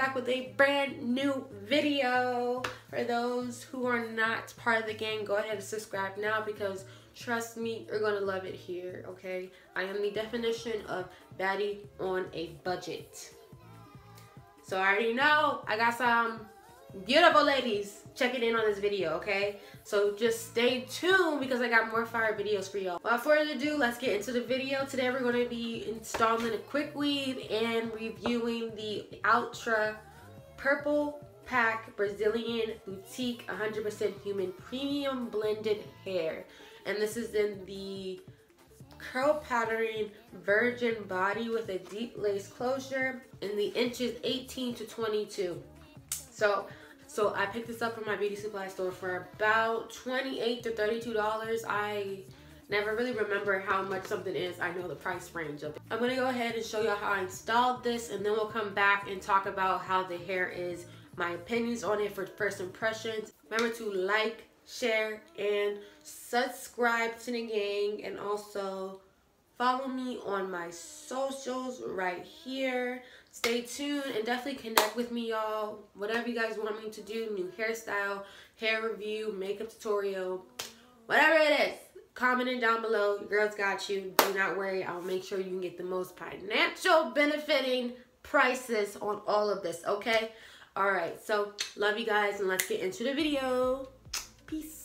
back with a brand new video. For those who are not part of the gang, go ahead and subscribe now because trust me, you're gonna love it here, okay? I am the definition of baddie on a budget. So I already know I got some beautiful ladies checking in on this video, okay? So just stay tuned because I got more fire videos for y'all. Without further ado, let's get into the video. Today we're going to be installing a quick weave and reviewing the Ultra Purple Pack Brazilian Boutique 100% Human Premium Blended Hair. And this is in the curl pattern virgin body with a deep lace closure in the inches 18 to 22. So I picked this up from my beauty supply store for about $28 to $32. I never really remember how much something is. I know the price range of it. I'm gonna go ahead and show y'all how I installed this, and then we'll come back and talk about how the hair is, my opinions on it for first impressions. Remember to like, share, and subscribe to the gang, and also follow me on my socials right here. Stay tuned and definitely connect with me, y'all. Whatever you guys want me to do, new hairstyle, hair review, makeup tutorial, whatever it is, comment it down below. Your girls got you. Do not worry. I'll make sure you can get the most financial benefiting prices on all of this, okay? All right, so love you guys, and let's get into the video. Peace.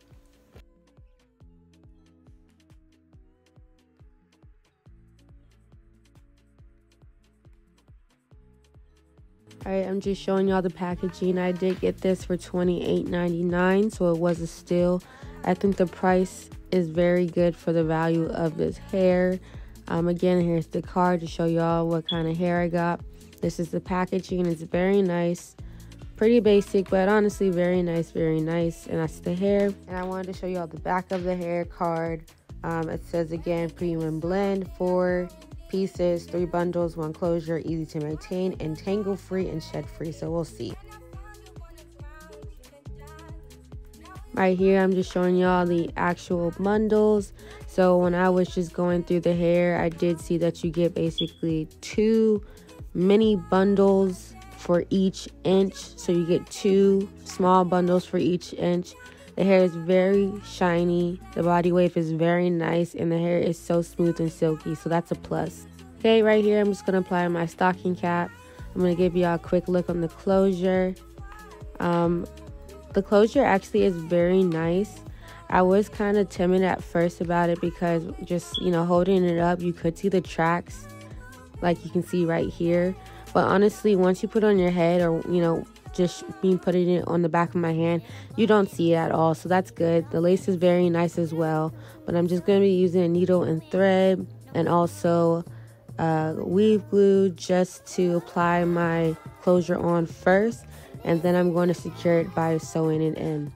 Alright, I'm just showing y'all the packaging. I did get this for $28.99, so it was a steal. I think the price is very good for the value of this hair. Again, here's the card to show y'all what kind of hair I got. This is the packaging. It's very nice. Pretty basic, but honestly very nice, very nice. And that's the hair. And I wanted to show y'all the back of the hair card. It says again, premium blend, 4 pieces, 3 bundles, 1 closure, easy to maintain, and tangle free and shed free. So we'll see. Right here I'm just showing y'all the actual bundles. So when I was just going through the hair, I did see that you get basically 2 mini bundles for each inch. So you get 2 small bundles for each inch. The hair is very shiny, the body wave is very nice, and the hair is so smooth and silky, so that's a plus. Okay, right here I'm just going to apply my stocking cap. I'm going to give y'all a quick look on the closure. The closure actually is very nice. I was kind of timid at first about it because just, you know, holding it up, you could see the tracks like you can see right here. But honestly, once you put it on your head, or, you know, just me putting it on the back of my hand, you don't see it at all, so that's good. The lace is very nice as well, but I'm just going to be using a needle and thread and also weave glue just to apply my closure on first, and then I'm going to secure it by sewing it in.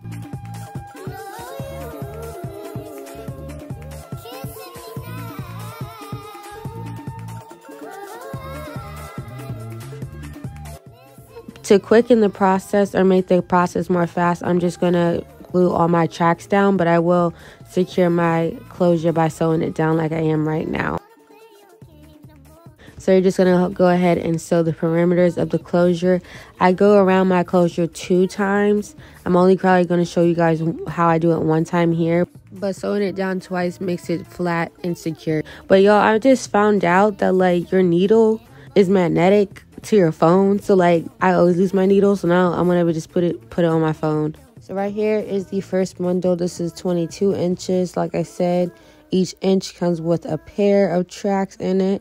To quicken the process or make the process more fast, I'm just going to glue all my tracks down, but I will secure my closure by sewing it down like I am right now. So you're just going to go ahead and sew the perimeters of the closure. I go around my closure 2 times. I'm only probably going to show you guys how I do it 1 time here, but sewing it down twice makes it flat and secure. But y'all, I just found out that like your needle is magnetic to your phone, so like I always lose my needle, so now I'm gonna just put it on my phone. So right here is the first bundle. This is 22 inches. Like I said, each inch comes with a pair of tracks in it.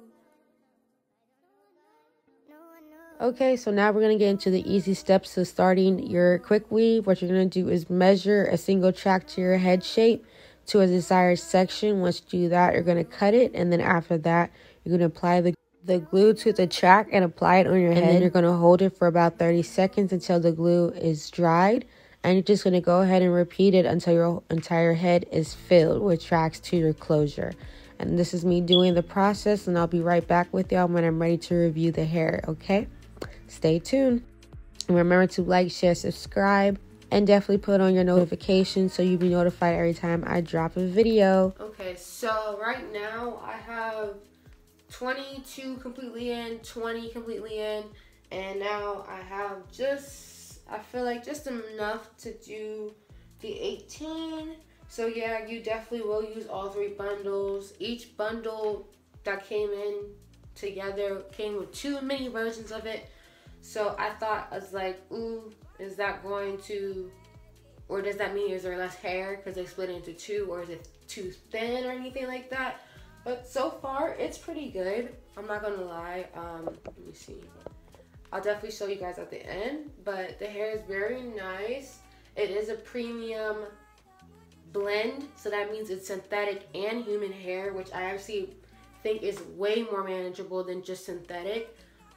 Okay, so now we're going to get into the easy steps of starting your quick weave. What you're going to do is measure a single track to your head shape to a desired section. Once you do that, you're going to cut it, and then after that, you're going to apply the glue to the track and apply it on your head. And then you're going to hold it for about 30 seconds until the glue is dried. And you're just going to go ahead and repeat it until your entire head is filled with tracks to your closure. And this is me doing the process, and I'll be right back with y'all when I'm ready to review the hair, okay? Stay tuned. And remember to like, share, subscribe, and definitely put on your notifications so you'll be notified every time I drop a video. Okay, so right now I have 22 completely in, 20 completely in, And now I have just, I feel like just enough to do the 18. So yeah, you definitely will use all 3 bundles. Each bundle that came in together came with 2 mini versions of it. So I thought, I was like, ooh, is that going to, or does that mean is there less hair because they split it into 2, or is it too thin or anything like that? But so far, it's pretty good. I'm not gonna lie. Let me see. I'll definitely show you guys at the end, but the hair is very nice. It is a premium blend, so that means it's synthetic and human hair, which I actually think is way more manageable than just synthetic.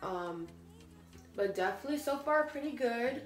But definitely so far pretty good.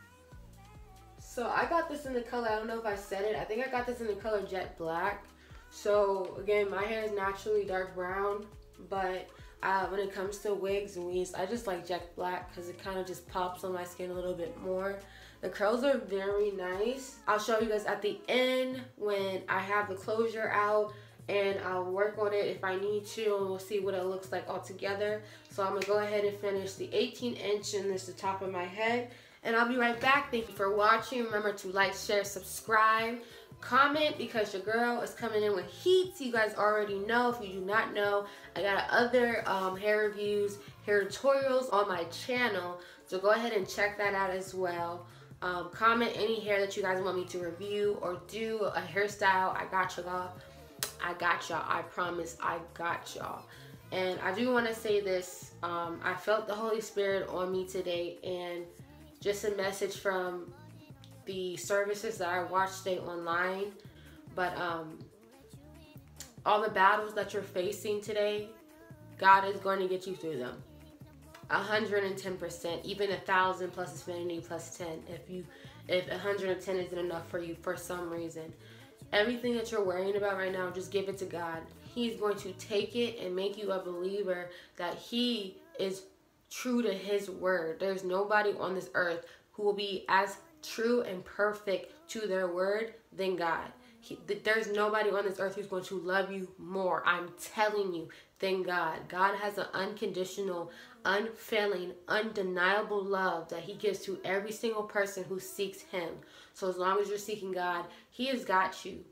So I got this in the color, I don't know if I said it, I think I got this in the color Jet Black. So again, my hair is naturally dark brown, but when it comes to wigs and weaves, I just like Jet Black because it kind of just pops on my skin a little bit more. The curls are very nice. I'll show you guys at the end when I have the closure out, and I'll work on it if I need to, and we'll see what it looks like all together. So I'm gonna go ahead and finish the 18-inch, and this is the top of my head, and I'll be right back. Thank you for watching. Remember to like, share, subscribe, comment, because your girl is coming in with heat. So you guys already know. If you do not know, I got other hair reviews, hair tutorials on my channel, so go ahead and check that out as well. Comment any hair that you guys want me to review or do a hairstyle. I got y'all. I got y'all. I promise I got y'all. And I do want to say this. I felt the Holy Spirit on me today, and just a message from the services that I watched today online. But all the battles that you're facing today, God is going to get you through them. 110%, even 1,000 plus infinity plus 10. If 110 isn't enough for you for some reason, everything that you're worrying about right now, just give it to God. He's going to take it and make you a believer that He is true to His word. There's nobody on this earth who will be as true and perfect to their word than God. There's nobody on this earth who's going to love you more, I'm telling you, than God. God has an unconditional, unfailing, undeniable love that He gives to every single person who seeks Him. So as long as you're seeking God, He has got you,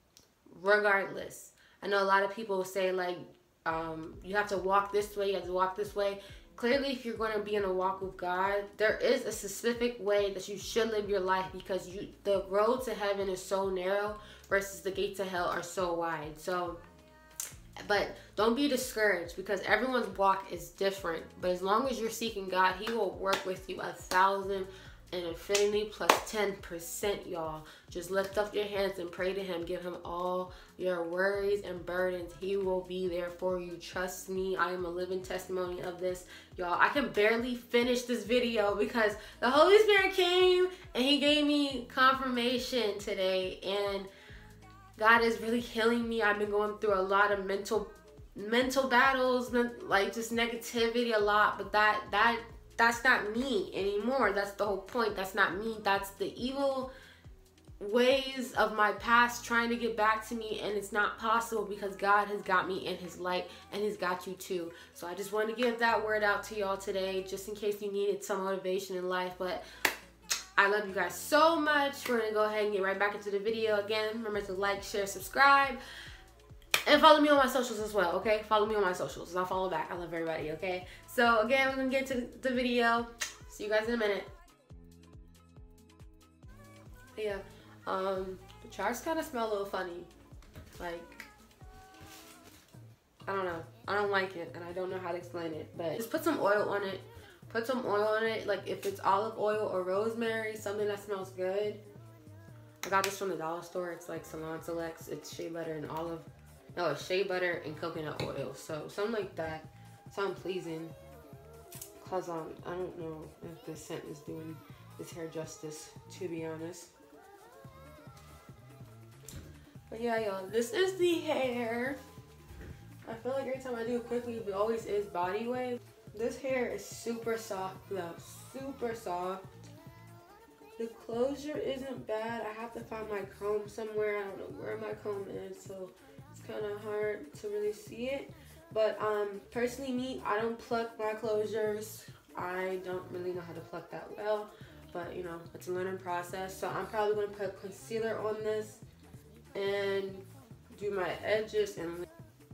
regardless. I know a lot of people will say, like, you have to walk this way, you have to walk this way. Clearly, if you're going to be in a walk with God, there is a specific way that you should live your life, because the road to heaven is so narrow versus the gates of hell are so wide. So, but don't be discouraged, because everyone's walk is different. But as long as you're seeking God, He will work with you 1,000 and infinity plus 10%, y'all. Just lift up your hands and pray to Him. Give Him all your worries and burdens. He will be there for you. Trust me, I am a living testimony of this, y'all. I can barely finish this video because the Holy Spirit came and He gave me confirmation today, and God is really healing me. I've been going through a lot of mental battles, like just negativity a lot, but that's not me anymore. That's the whole point. That's not me. That's the evil ways of my past trying to get back to me, and it's not possible because God has got me in His light, and He's got you too. So I just wanted to give that word out to y'all today, just in case you needed some motivation in life. But I love you guys so much. We're gonna go ahead and get right back into the video. Again, remember to like, share, subscribe, and follow me on my socials as well, okay? Follow me on my socials, and I'll follow back. I love everybody, okay? So again, we're gonna get to the video. See you guys in a minute. Yeah, the charts kind of smell a little funny. Like, I don't know. I don't like it, and I don't know how to explain it. But just put some oil on it. Put some oil on it, like if it's olive oil or rosemary, something that smells good. I got this from the dollar store. It's like Salon Selects. It's shea butter and it's shea butter and coconut oil. So something like that. Something pleasing. Cause I don't know if this scent is doing this hair justice, to be honest. But yeah, y'all, this is the hair. I feel like every time I do it quickly, it always is body wave. This hair is super soft though, super soft. The closure isn't bad. I have to find my comb somewhere. I don't know where my comb is, so it's kind of hard to really see it. But personally me, I don't pluck my closures. I don't really know how to pluck that well, but you know, it's a learning process. So I'm probably going to put concealer on this and do my edges. And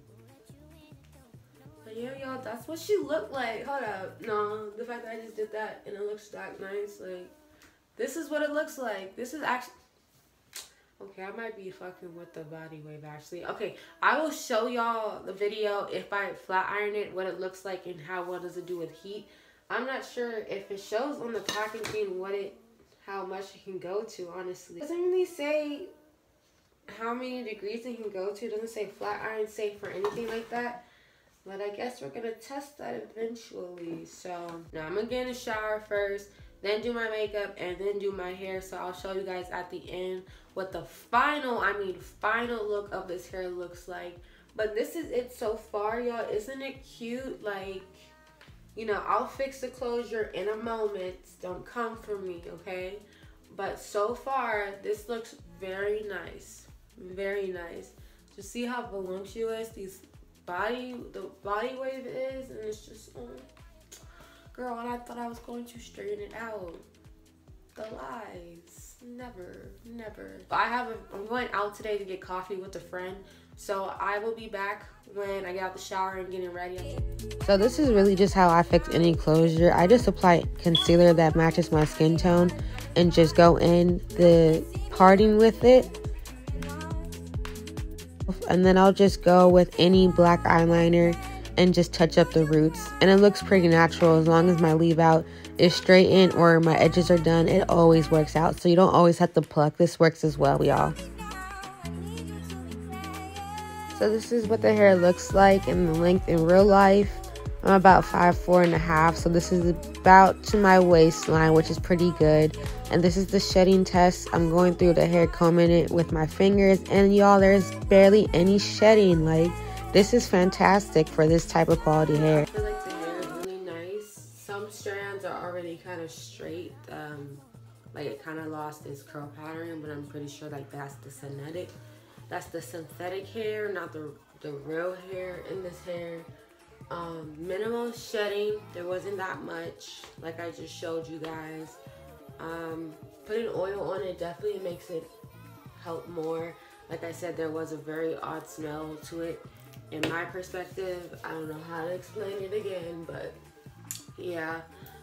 but yeah, y'all, that's what she looked like. Hold up. No, the fact that I just did that and it looks that nice, like, this is what it looks like. This is actually, okay, I might be fucking with the body wave actually. Okay, I will show y'all the video if I flat iron it, what it looks like and how well does it do with heat. I'm not sure if it shows on the packaging how much it can go to, honestly. It doesn't really say how many degrees it can go to. It doesn't say flat iron safe or anything like that. But I guess we're gonna test that eventually. So now I'm gonna get in the shower first, then do my makeup, and then do my hair. So I'll show you guys at the end what the final look of this hair looks like. But this is it so far, y'all. Isn't it cute? Like, you know, I'll fix the closure in a moment. Don't come for me, okay? But so far, this looks very nice. Very nice. Just see how voluptuous the body wave is, and it's just, girl, and I thought I was going to straighten it out. The lies. Never. I'm going out today to get coffee with a friend, so I will be back when I get out the shower and getting ready. So this is really just how I fix any closure. I just apply concealer that matches my skin tone and just go in the parting with it. And then I'll just go with any black eyeliner and just touch up the roots. And it looks pretty natural as long as my leave out is straightened or my edges are done. It always works out. So you don't always have to pluck. This works as well, y'all. So this is what the hair looks like in the length in real life. I'm about 5'4.5", so this is about to my waistline, which is pretty good. And this is the shedding test. I'm going through the hair, combing it with my fingers, and y'all, there's barely any shedding. Like, this is fantastic for this type of quality hair. I feel like the hair is really nice. Some strands are already kind of straight, like it kind of lost its curl pattern, but I'm pretty sure like that's the synthetic hair, not the real hair in this hair. Minimal shedding, there wasn't that much, like I just showed you guys. Putting oil on it definitely makes it help more. Like I said, there was a very odd smell to it in my perspective. I don't know how to explain it again, but yeah,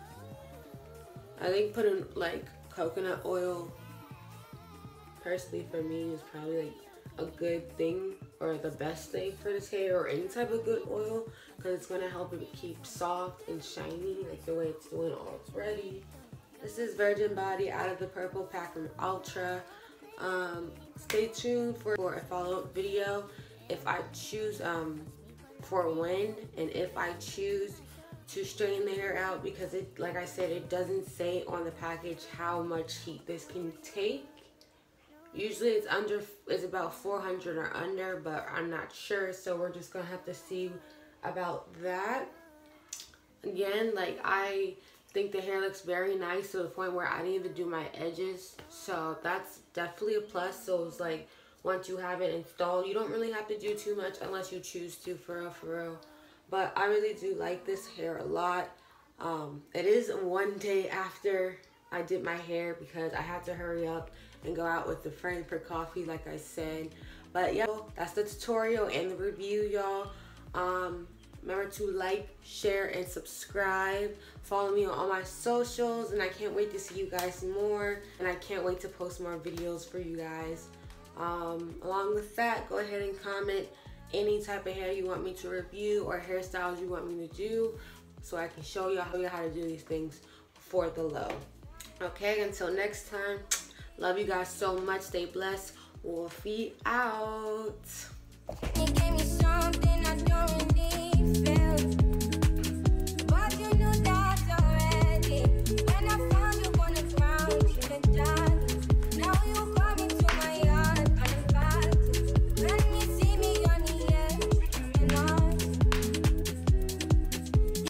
I think putting like coconut oil personally for me is probably like a good thing or the best thing for this hair, or any type of good oil, because it's going to help it keep soft and shiny like the way it's doing already. This is Virgin Body out of the purple pack from Ultra. Stay tuned for a follow-up video if I choose for when and if I choose to straighten the hair out, because it, like I said, it doesn't say on the package how much heat this can take. Usually it's about 400 or under, but I'm not sure, so we're just gonna have to see about that. Again, like, I think the hair looks very nice to the point where I didn't even do my edges, so that's definitely a plus. So it's like, once you have it installed, you don't really have to do too much unless you choose to, for real. But I really do like this hair a lot. It is one day after I did my hair because I had to hurry up and go out with a friend for coffee, like I said. But yeah, that's the tutorial and the review, y'all. Remember to like, share, and subscribe. Follow me on all my socials, and I can't wait to see you guys more, and I can't wait to post more videos for you guys. Along with that, go ahead and comment any type of hair you want me to review or hairstyles you want me to do, so I can show you how to do these things for the low. Okay, until next time, love you guys so much. Stay blessed. Wolfie out.